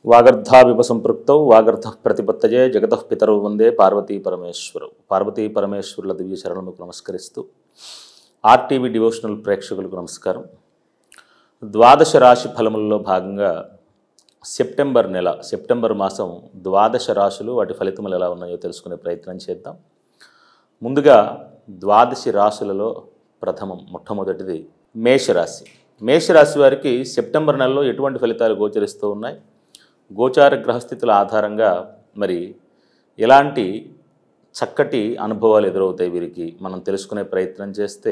వాగర్ధావివ సంపృక్తౌ వాగర్ధ ప్రతిపత్తయే జగతః పితరౌ వందే పార్వతీ పరమేశ్వరౌ. పార్వతీ పరమేశ్వరుల దివ్య శరణములకు నమస్కరిస్తూ RTV devotional ప్రేక్షకులకు నమస్కారం. ద్వాదశ రాశి ఫలములలో భాగంగా సెప్టెంబర్ మాసం ద్వాదశ రాశులు వాటి ఫలితములు ఎలా ఉన్నాయో తెలుసుకునే ప్రయత్నం చేద్దాం. ముందుగా ద్వాదశి రాశులలో మొట్టమొదటిది మేషరాశి. మేషరాశి వారికి సెప్టెంబర్ నెలలో ఎటువంటి ఫలితాలు గోచరిస్తూ ఉన్నాయి, గోచార గ్రహస్థితుల ఆధారంగా మరి ఎలాంటి చక్కటి అనుభవాలు ఎదురవుతాయి వీరికి మనం తెలుసుకునే ప్రయత్నం చేస్తే,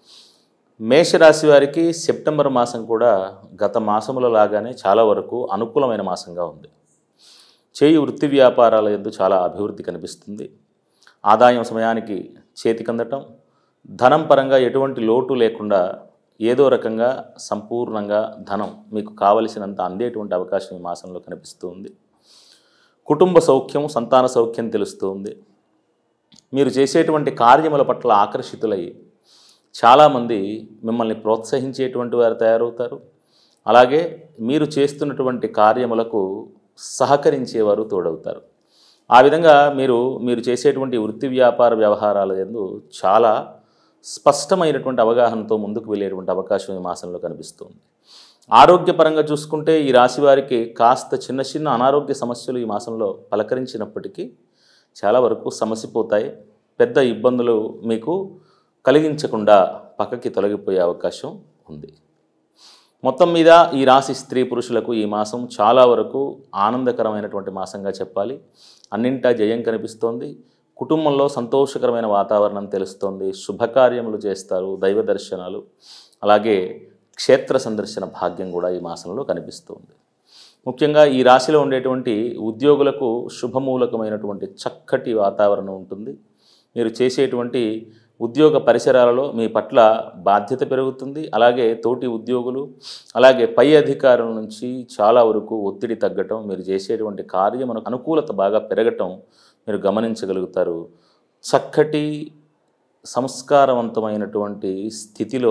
మేషరాశి వారికి సెప్టెంబర్ మాసం కూడా గత మాసముల లాగానే చాలా వరకు అనుకూలమైన మాసంగా ఉంది. చేయి వృత్తి వ్యాపారాల యందు చాలా అభివృద్ధి కనిపిస్తుంది. ఆదాయం సమయానికి చేతికందటం, ధనం పరంగా ఎటువంటి లోటు లేకుండా ఏదో రకంగా సంపూర్ణంగా ధనం మీకు కావలసినంత అందేటువంటి అవకాశం ఈ మాసంలో కనిపిస్తూ ఉంది. కుటుంబ సౌఖ్యం, సంతాన సౌఖ్యం తెలుస్తూ ఉంది. మీరు చేసేటువంటి కార్యముల పట్ల ఆకర్షితులై చాలామంది మిమ్మల్ని ప్రోత్సహించేటువంటి వారు తయారవుతారు. అలాగే మీరు చేస్తున్నటువంటి కార్యములకు సహకరించేవారు తోడవుతారు. ఆ విధంగా మీరు చేసేటువంటి వృత్తి వ్యాపార వ్యవహారాల యందు చాలా స్పష్టమైనటువంటి అవగాహనతో ముందుకు వెళ్ళేటువంటి అవకాశం ఈ మాసంలో కనిపిస్తుంది. ఆరోగ్యపరంగా చూసుకుంటే ఈ రాశి వారికి కాస్త చిన్న అనారోగ్య సమస్యలు ఈ మాసంలో పలకరించినప్పటికీ చాలా వరకు సమసిపోతాయి. పెద్ద ఇబ్బందులు మీకు కలిగించకుండా పక్కకి తొలగిపోయే అవకాశం ఉంది. మొత్తం మీద ఈ రాశి స్త్రీ పురుషులకు ఈ మాసం చాలా వరకు ఆనందకరమైనటువంటి మాసంగా చెప్పాలి. అన్నింటా జయం కనిపిస్తోంది. కుటుంబంలో సంతోషకరమైన వాతావరణం తెలుస్తోంది. శుభకార్యములు చేస్తారు, దైవ దర్శనాలు, అలాగే క్షేత్ర సందర్శన భాగ్యం కూడా ఈ మాసంలో కనిపిస్తుంది. ముఖ్యంగా ఈ రాశిలో ఉండేటువంటి ఉద్యోగులకు శుభమూలకమైనటువంటి చక్కటి వాతావరణం ఉంటుంది. మీరు చేసేటువంటి ఉద్యోగ పరిసరాలలో మీ పట్ల బాధ్యత పెరుగుతుంది. అలాగే తోటి ఉద్యోగులు, అలాగే పై అధికారుల నుంచి చాలా వరకు ఒత్తిడి తగ్గటం, మీరు చేసేటువంటి కార్యమునకు అనుకూలత బాగా పెరగటం మీరు గమనించగలుగుతారు. చక్కటి సంస్కారవంతమైనటువంటి స్థితిలో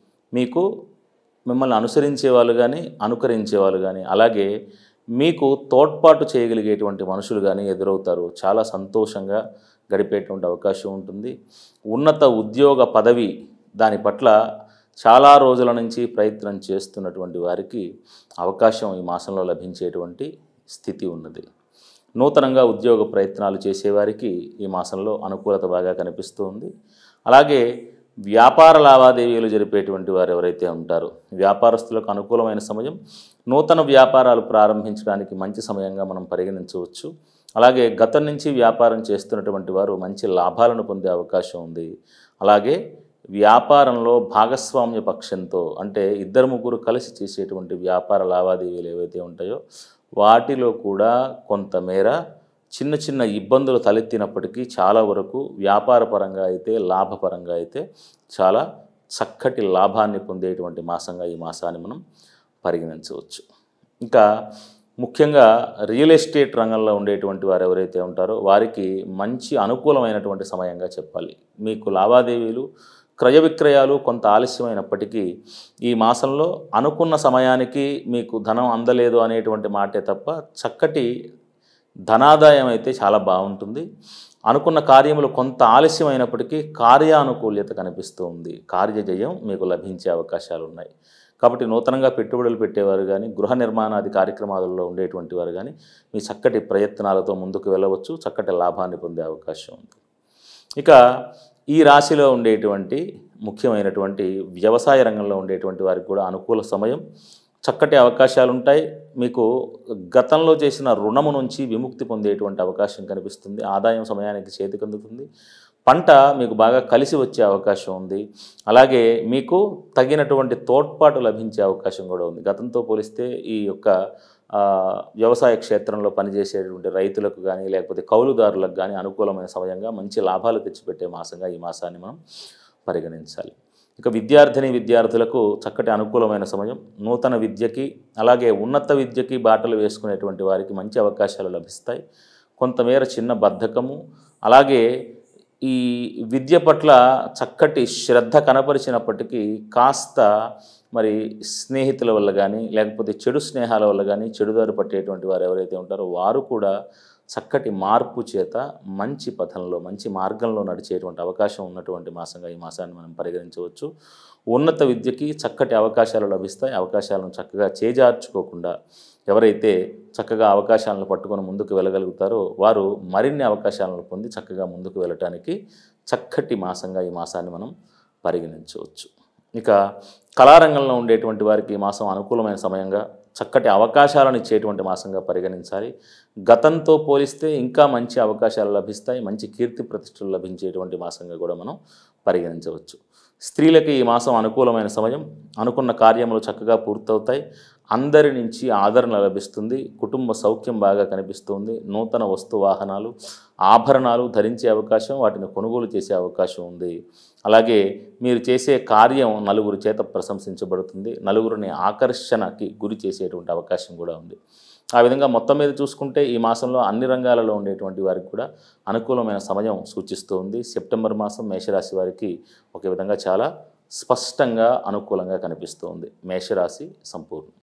మిమ్మల్ని అనుసరించేవాళ్ళు కానీ అనుకరించేవాళ్ళు కానీ, అలాగే మీకు తోడ్పాటు చేయగలిగేటువంటి మనుషులు కానీ ఎదురవుతారు. చాలా సంతోషంగా గడిపేటువంటి అవకాశం ఉంటుంది. ఉన్నత ఉద్యోగ పదవి దాని పట్ల చాలా రోజుల నుంచి ప్రయత్నం చేస్తున్నటువంటి వారికి అవకాశం ఈ మాసంలో లభించేటువంటి స్థితి ఉన్నది. నూతనంగా ఉద్యోగ ప్రయత్నాలు చేసేవారికి ఈ మాసంలో అనుకూలత బాగా కనిపిస్తూ ఉంది. అలాగే వ్యాపార లావాదేవీలు జరిపేటువంటి వారు ఎవరైతే ఉంటారో వ్యాపారస్తులకు అనుకూలమైన సమయం. నూతన వ్యాపారాలు ప్రారంభించడానికి మంచి సమయంగా మనం పరిగణించవచ్చు. అలాగే గతం నుంచి వ్యాపారం చేస్తున్నటువంటి వారు మంచి లాభాలను పొందే అవకాశం ఉంది. అలాగే వ్యాపారంలో భాగస్వామ్య పక్షంతో, అంటే ఇద్దరు ముగ్గురు కలిసి చేసేటువంటి వ్యాపార లావాదేవీలు ఏవైతే ఉంటాయో వాటిలో కూడా కొంతమేర చిన్న ఇబ్బందులు తలెత్తినప్పటికీ చాలా వరకు వ్యాపారపరంగా అయితే లాభపరంగా అయితే చాలా చక్కటి లాభాన్ని పొందేటువంటి మాసంగా ఈ మాసాన్ని మనం పరిగణించవచ్చు. ఇంకా ముఖ్యంగా రియల్ ఎస్టేట్ రంగంలో ఉండేటువంటి వారు ఎవరైతే ఉంటారో వారికి మంచి అనుకూలమైనటువంటి సమయంగా చెప్పాలి. మీకు లావాదేవీలు, క్రయ విక్రయాలు కొంత ఆలస్యమైనప్పటికీ ఈ మాసంలో అనుకున్న సమయానికి మీకు ధనం అందలేదు అనేటువంటి మాటే తప్ప చక్కటి ధనాదాయం అయితే చాలా బాగుంటుంది. అనుకున్న కార్యములు కొంత ఆలస్యమైనప్పటికీ కార్యానుకూల్యత కనిపిస్తూ ఉంది. కార్యజయం మీకు లభించే అవకాశాలు ఉన్నాయి. కాబట్టి నూతనంగా పెట్టుబడులు పెట్టేవారు కానీ, గృహ నిర్మాణాది కార్యక్రమాలలో ఉండేటువంటి వారు కానీ మీ చక్కటి ప్రయత్నాలతో ముందుకు వెళ్ళవచ్చు. చక్కటి లాభాన్ని పొందే అవకాశం ఉంది. ఇక ఈ రాశిలో ఉండేటువంటి ముఖ్యమైనటువంటి వ్యవసాయ రంగంలో ఉండేటువంటి వారికి కూడా అనుకూల సమయం, చక్కటి అవకాశాలు ఉంటాయి. మీకు గతంలో చేసిన రుణము నుంచి విముక్తి పొందేటువంటి అవకాశం కనిపిస్తుంది. ఆదాయం సమయానికి చేతికందుతుంది. పంట మీకు బాగా కలిసి వచ్చే అవకాశం ఉంది. అలాగే మీకు తగినటువంటి తోడ్పాటు లభించే అవకాశం కూడా ఉంది. గతంతో పోలిస్తే ఈ యొక్క వ్యవసాయ క్షేత్రంలో పనిచేసేటువంటి రైతులకు కానీ లేకపోతే కౌలుదారులకు కానీ అనుకూలమైన సమయంగా మంచి లాభాలు తెచ్చిపెట్టే మాసంగా ఈ మాసాన్ని మనం పరిగణించాలి. ఇక విద్యార్థులకు చక్కటి అనుకూలమైన సమయం. నూతన విద్యకి అలాగే ఉన్నత విద్యకి బాటలు వేసుకునేటువంటి వారికి మంచి అవకాశాలు లభిస్తాయి. కొంతమేర చిన్న బద్ధకము, అలాగే ఈ విద్య పట్ల చక్కటి శ్రద్ధ కనపరిచినప్పటికీ కాస్త మరి స్నేహితుల వల్ల కానీ లేకపోతే చెడు స్నేహాల వల్ల కానీ చెడుదారి పట్టేటువంటి వారు ఎవరైతే ఉంటారో వారు కూడా చక్కటి మార్పు చేత మంచి పథంలో మంచి మార్గంలో నడిచేటువంటి అవకాశం ఉన్నటువంటి మాసంగా ఈ మాసాన్ని మనం పరిగణించవచ్చు. ఉన్నత విద్యకి చక్కటి అవకాశాలు లభిస్తాయి. అవకాశాలను చక్కగా చేజార్చుకోకుండా ఎవరైతే చక్కగా అవకాశాలను పట్టుకొని ముందుకు వెళ్ళగలుగుతారో వారు మరిన్ని అవకాశాలను పొంది చక్కగా ముందుకు వెళ్ళటానికి చక్కటి మాసంగా ఈ మాసాన్ని మనం పరిగణించవచ్చు. ఇక కళారంగంలో ఉండేటువంటి వారికి ఈ మాసం అనుకూలమైన సమయంగా చక్కటి అవకాశాలను ఇచ్చేటువంటి మాసంగా పరిగణించాలి. గతంతో పోలిస్తే ఇంకా మంచి అవకాశాలు లభిస్తాయి. మంచి కీర్తి ప్రతిష్టలు లభించేటువంటి మాసంగా కూడా మనం పరిగణించవచ్చు. స్త్రీలకి ఈ మాసం అనుకూలమైన సమయం. అనుకున్న కార్యములు చక్కగా పూర్తవుతాయి. అందరి నుంచి ఆదరణ లభిస్తుంది. కుటుంబ సౌఖ్యం బాగా కనిపిస్తుంది. నూతన వస్తు వాహనాలు ఆభరణాలు ధరించే అవకాశం, వాటిని కొనుగోలు చేసే అవకాశం ఉంది. అలాగే మీరు చేసే కార్యం నలుగురు చేత ప్రశంసించబడుతుంది. నలుగురిని ఆకర్షణకి గురి చేసేటువంటి అవకాశం కూడా ఉంది. ఆ విధంగా మొత్తం మీద చూసుకుంటే ఈ మాసంలో అన్ని రంగాలలో ఉండేటువంటి వారికి కూడా అనుకూలమైన సమయం సూచిస్తూ ఉంది. సెప్టెంబర్ మాసం మేషరాశి వారికి ఒక విధంగా చాలా స్పష్టంగా అనుకూలంగా కనిపిస్తూ ఉంది. మేషరాశి సంపూర్ణం.